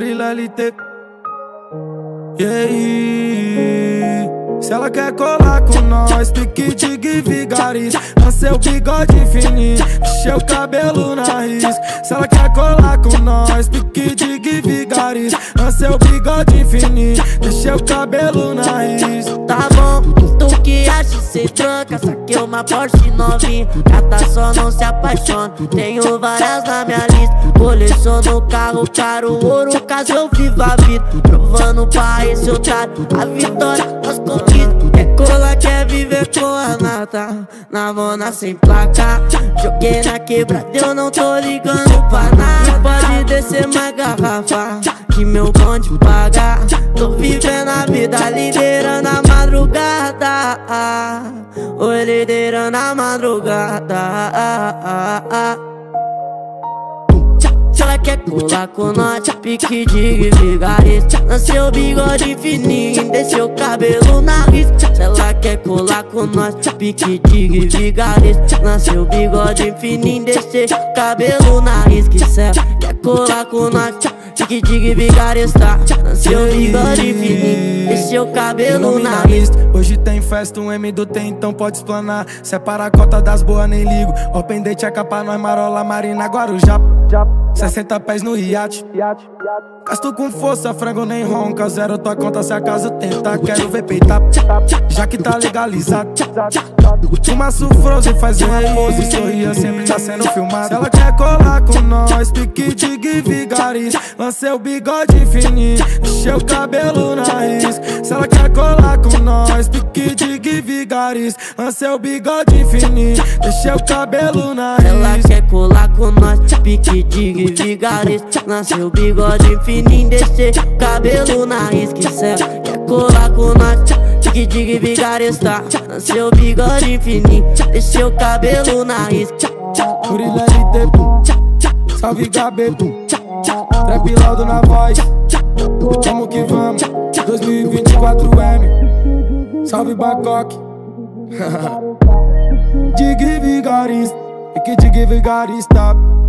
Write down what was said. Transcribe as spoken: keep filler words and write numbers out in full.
Gorila L T. E aí, se ela quer colar com nós, pique de Vigaris, lancei o bigode fininho, deixei o cabelo na risca. Se ela quer colar com nós, pique de Vigaris, lancei o bigode fininho, deixei o cabelo na risca. Tá bom, tu que acha cê tranca, saquei uma Porsche novinha, gata só não se apaixona. Tenho várias na minha lista, coleciono carro caro, ouro caso eu viva a vida, provando pra esse otário a vitória, nós conquistas. Quer colar, quer viver com a nata, na mona sem placa. Joguei na quebrada, eu não tô ligando pra nada. Pode descer mais garrafa, que meu bonde paga. Tô vivendo a vida, liderando a madrugada. Oi, liderando a madrugada. Se ela quer colar com nós, pique de Vigaris, lancei o bigode fininho, deixei o cabelo na risca. Se ela quer colar com nós, pique de Vigaris, lancei o bigode fininho, deixei o cabelo na risca. Se ela quer colar com nós, pique de Vigaris, tá? Lancei o bigode fininho, deixei o cabelo na risca. Hoje tem festa, um M do tem, então pode explanar. Separa a cota das boas, nem ligo. Open date é capa, nós marola, marina, Guarujá. sessenta pés no iate. Gasto com força, frango nem ronca. Zero tua conta se acaso tenta. Quero ver peitar, já que tá legalizado. Fumaço frozen, faz uma pose. Sorria, sempre tá sendo filmado. Se ela quer colar com nós, pique de Vigaris, lancei o bigode fininho, deixei o cabelo na risca. Se ela quer colar com nós, pique de Vigaris, lancei o bigode fininho, deixei o cabelo na risca. Ela quer colar com nós, pique de Vigaris, lancei o bigode fininho, deixei o cabelo na risca. Se ela quer colar com nós, pique de Vigaris, tá? Lancei o bigode fininho, deixei o cabelo na risca. Gorila L T, salve Gabeto, trap laudo na voz. Vamos que vamos, dois mil e vinte e quatro M. Salve Bangkok. Dig Vigaris, pique de Vigaris, tá?